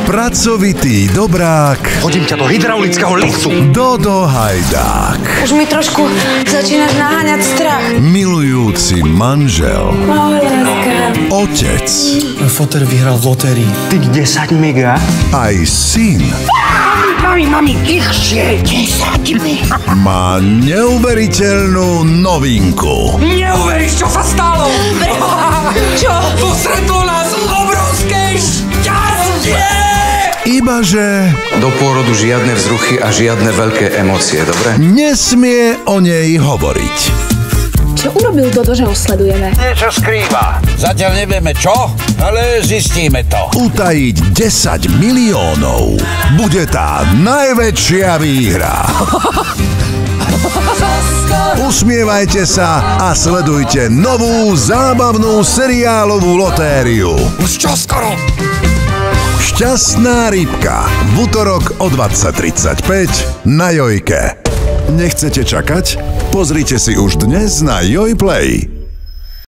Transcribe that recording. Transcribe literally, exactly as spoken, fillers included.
pracovitý dobrák. Hodím ťa do hydraulického liftu. Dodo Hajdák. Už mi trošku začínaš naháňať strach. Milujúci manžel. Ahoj, láska. Otec. Foter vyhral v lotérii. Tých desať mega. Aj syn. Mami, mami, tichšie. desať mega. Má neuveriteľnú novinku. Neuveríš, čo sa stalo? Čo? Postretlo nás obrovské šťastie! Ibaže Do pôrodu žiadne vzruchy a žiadne veľké emócie, dobre? nesmie o nej hovoriť. Čo urobil Dodo, že ho sledujeme? Niečo skrýva. Zatiaľ nevieme čo, ale zistíme to. Utajiť desať miliónov bude tá najväčšia výhra. Usmievajte sa a sledujte novú zábavnú seriálovú lotériu. Už čoskoro. Šťastná rybka v utorok o dvadsať tridsaťpäť na Jojke. Nechcete čakať? Pozrite si už dnes na Joj Play.